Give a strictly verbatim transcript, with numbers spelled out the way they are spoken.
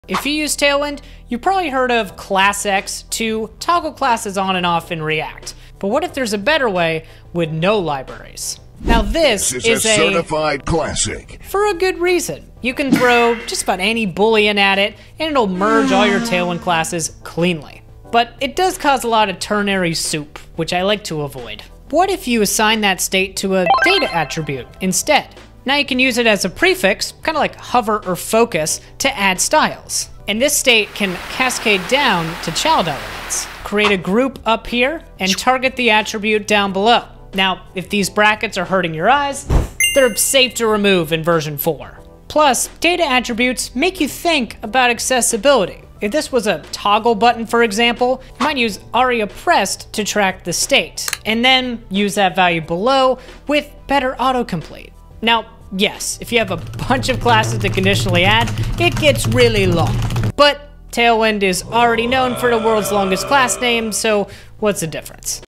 If you use Tailwind, you've probably heard of ClassX to toggle classes on and off in React. But what if there's a better way with no libraries? Now this, this is, is a certified classic. For a good reason. You can throw just about any boolean at it, and it'll merge all your Tailwind classes cleanly. But it does cause a lot of ternary soup, which I like to avoid. What if you assign that state to a data attribute instead? Now you can use it as a prefix, kind of like hover or focus, to add styles. And this state can cascade down to child elements. Create a group up here and target the attribute down below. Now, if these brackets are hurting your eyes, they're safe to remove in version four. Plus, data attributes make you think about accessibility. If this was a toggle button, for example, you might use aria pressed to track the state, and then use that value below with better autocomplete. Now, yes, if you have a bunch of classes to conditionally add, it gets really long. But Tailwind is already known for the world's longest class name, so what's the difference?